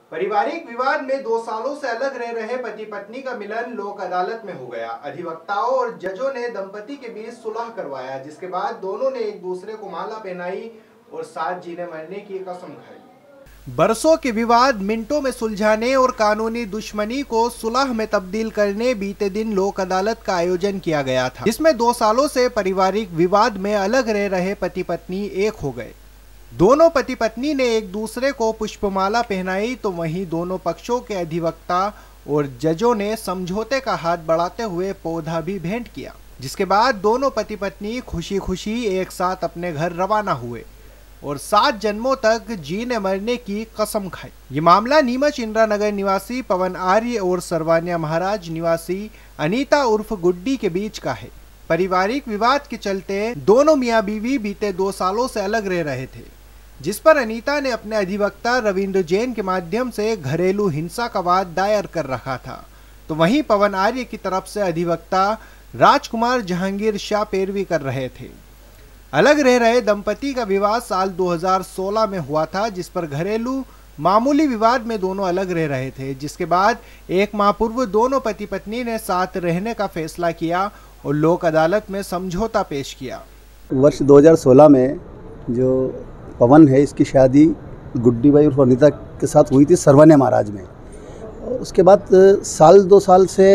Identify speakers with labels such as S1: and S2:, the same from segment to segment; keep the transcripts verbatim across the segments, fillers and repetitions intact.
S1: पारिवारिक विवाद में दो सालों से अलग रह रहे पति पत्नी का मिलन लोक अदालत में हो गया। अधिवक्ताओं और जजों ने दंपति के बीच सुलह करवाया, जिसके बाद दोनों ने एक दूसरे को माला पहनाई और साथ जीने मरने की कसम खाई। बरसों के विवाद मिनटों में सुलझाने और कानूनी दुश्मनी को सुलह में तब्दील करने बीते दिन लोक अदालत का आयोजन किया गया था, जिसमें दो सालों से पारिवारिक विवाद में अलग रह रहे पति पत्नी एक हो गए। दोनों पति पत्नी ने एक दूसरे को पुष्पमाला पहनाई, तो वहीं दोनों पक्षों के अधिवक्ता और जजों ने समझौते का हाथ बढ़ाते हुए पौधा भी भेंट किया, जिसके बाद दोनों पति पत्नी खुशी खुशी एक साथ अपने घर रवाना हुए और सात जन्मों तक जीने मरने की कसम खाई। ये मामला नीमच इंदिरा नगर निवासी पवन आर्य और सरवानिया महाराज निवासी अनीता उर्फ गुड्डी के बीच का है। पारिवारिक विवाद के चलते दोनों मियां बीवी बीते दो सालों से अलग रह रहे थे, जिस पर अनीता ने अपने अधिवक्ता रविंद्र जैन के माध्यम से घरेलू हिंसा का वाद दायर कर रखा था, तो वहीं पवन आर्य की तरफ से अधिवक्ता राजकुमार जहांगीर शाह पैरवी कर रहे थे। अलग रह रहे दंपति का विवाद साल दो हज़ार सोलह में हुआ था, जिस पर घरेलू मामूली विवाद में दोनों अलग रह रहे थे, जिसके बाद एक माह पूर्व दोनों पति पत्नी ने साथ रहने का फैसला किया और लोक अदालत में समझौता पेश किया।
S2: वर्ष दो हज़ार सोलह में जो पवन है, इसकी शादी गुड्डी बाई और अनीता के साथ हुई थी सरवानिया महाराज में। और उसके बाद साल दो साल से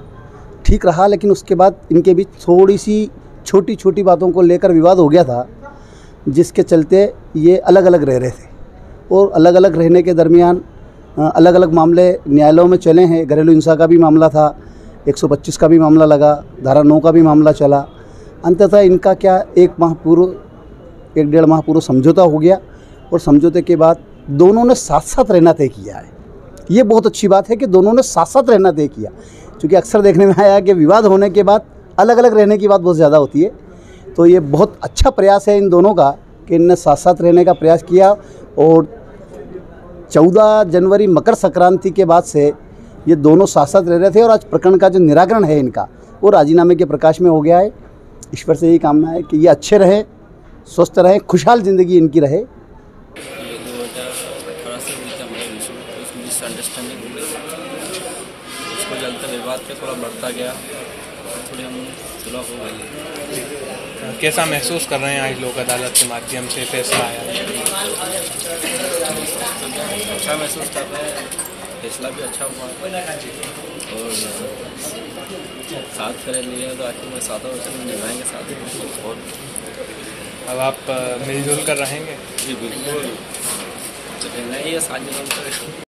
S2: ठीक रहा, लेकिन उसके बाद इनके बीच थोड़ी सी छोटी छोटी बातों को लेकर विवाद हो गया था, जिसके चलते ये अलग अलग रह रहे थे। और अलग अलग रहने के दरमियान अलग अलग मामले न्यायालयों में चले हैं। घरेलू हिंसा का भी मामला था, एक सौ पच्चीस का भी मामला लगा, धारा नौ का भी मामला चला। अंततः इनका क्या एक माह पूर्व एक डेढ़ माह पूर्व समझौता हो गया और समझौते के बाद दोनों ने साथ साथ रहना तय किया है। ये बहुत अच्छी बात है कि दोनों ने साथ साथ रहना तय किया, क्योंकि अक्सर देखने में आया कि विवाद होने के बाद अलग अलग रहने की बात बहुत ज़्यादा होती है। तो ये बहुत अच्छा प्रयास है इन दोनों का कि इनने साथ साथ रहने का प्रयास किया। और चौदह जनवरी मकर संक्रांति के बाद से ये दोनों साथ साथ रह रहे थे और आज प्रकरण का जो निराकरण है इनका वो राजीनामे के प्रकाश में हो गया है। ईश्वर से यही कामना है कि ये अच्छे रहे, स्वस्थ रहे, खुशहाल ज़िंदगी इनकी रहे।
S3: दो हज़ार अठारह से मिसअंडरस्टैंडिंग हो गई, उसको चलते विवाद पे थोड़ा बढ़ता गया, थोड़ी हम सुलह हो गई।
S4: कैसा महसूस कर रहे हैं आज लोक अदालत के माध्यम से फैसला आया?
S3: अच्छा महसूस कर रहे हैं, फैसला भी अच्छा हुआ और साथ करे लिए तो आखिर में सातों वचन निभाएंगे साथ। और
S4: अब आप मिलजुल कर रहेंगे?
S3: जी बिल्कुल, नहीं ये सात जनों